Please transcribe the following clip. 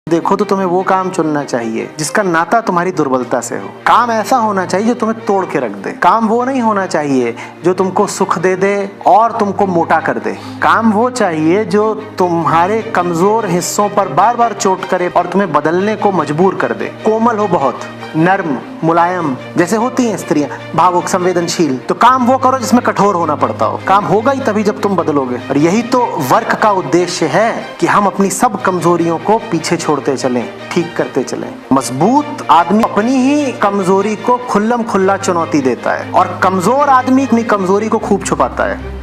देखो तो तुम्हें वो काम चुनना चाहिए जिसका नाता तुम्हारी दुर्बलता से हो। काम ऐसा होना चाहिए जो तुम्हें तोड़ के रख दे। काम वो नहीं होना चाहिए जो तुमको सुख दे दे और तुमको मोटा कर दे। काम वो चाहिए जो तुम्हारे कमजोर हिस्सों पर बार बार चोट करे और तुम्हें बदलने को मजबूर कर दे। कोमल हो, बहुत नर्म मुलायम जैसे होती हैं स्त्रियां, भावुक संवेदनशील। तो काम वो करो जिसमें कठोर होना पड़ता हो। काम होगा ही तभी जब तुम बदलोगे। और यही तो वर्क का उद्देश्य है कि हम अपनी सब कमजोरियों को पीछे छोड़ते चलें, ठीक करते चलें। मजबूत आदमी अपनी ही कमजोरी को खुल्लम खुल्ला चुनौती देता है और कमजोर आदमी अपनी कमजोरी को खूब छुपाता है।